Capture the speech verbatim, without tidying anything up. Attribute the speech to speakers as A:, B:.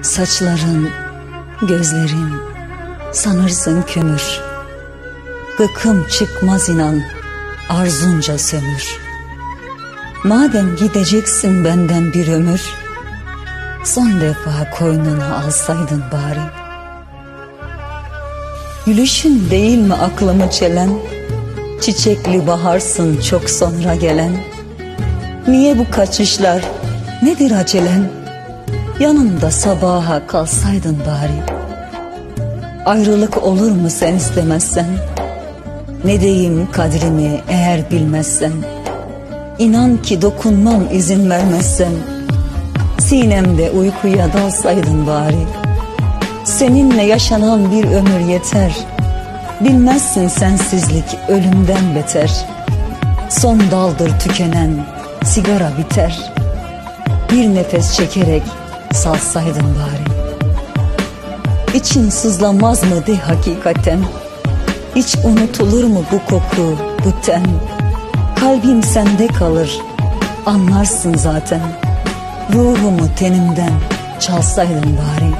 A: Saçların, gözlerin, sanırsın kömür. Gıkım çıkmaz inan, arzunca sömür. Madem gideceksin benden bir ömür, son defa koynuna alsaydın bari. Gülüşün değil mi aklımı çelen, çiçekli baharsın çok sonra gelen. Niye bu kaçışlar, nedir acelen? Yanımda sabaha kalsaydın bari. Ayrılık olur mu sen istemezsen? Ne diyeyim kadrini eğer bilmezsen? İnan ki dokunmam izin vermezsen. Sinemde uykuya dalsaydın bari. Seninle yaşanan bir ömür yeter. Bilmezsin sensizlik ölümden beter. Son daldır tükenen, sigara biter. Bir nefes çekerek salsaydın bari. İçin sızlamaz mı de hakikaten? Hiç unutulur mu bu koku, bu ten? Kalbim sende kalır, anlarsın zaten. Ruhumu tenimden çalsaydın bari.